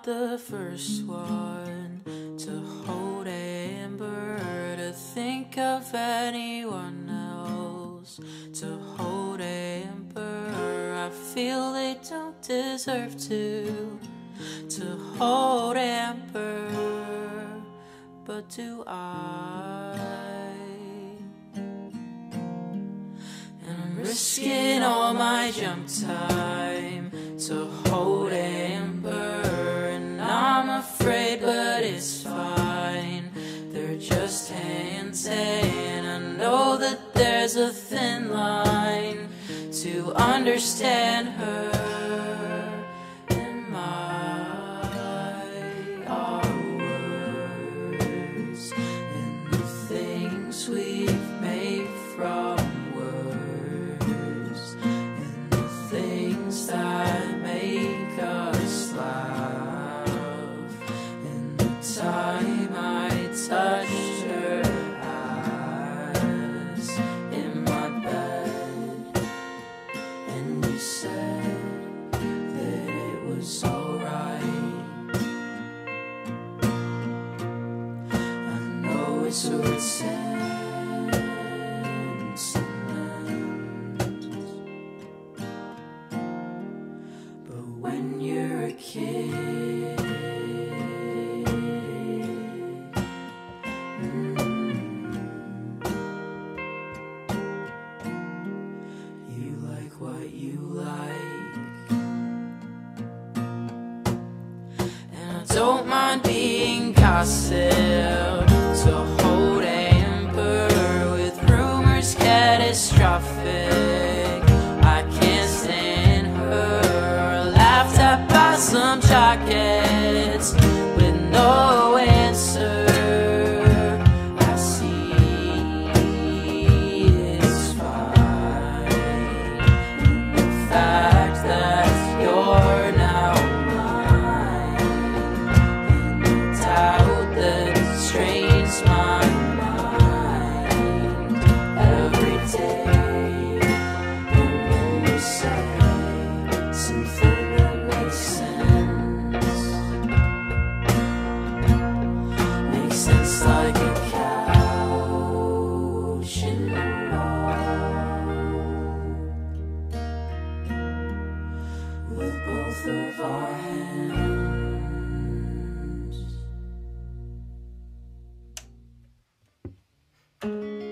not the first one to hold Amber, to think of anyone else to hold Amber. I feel they don't deserve to hold Amber, but do I? And I'm risking all my jump time to hold Amber, and I'm afraid, but it's fine. They're just hands, and I know that there's a thin line to understand her and our words and the things we've made from words and the things that make us laugh and the time I touched her eyes in my bed, and you said that it was alright. I know it's a sentiment, but when you're a kid, you like what you like, and I don't mind being gossip to hold Amber with rumors catastrophic. I can't stand her, laughed at by some jackets with no answer. I see it's fine, and the fact that you're now mine, and the doubt that strains my mind every day. And then you say something that makes sense like a couch in the wall with both of our hands.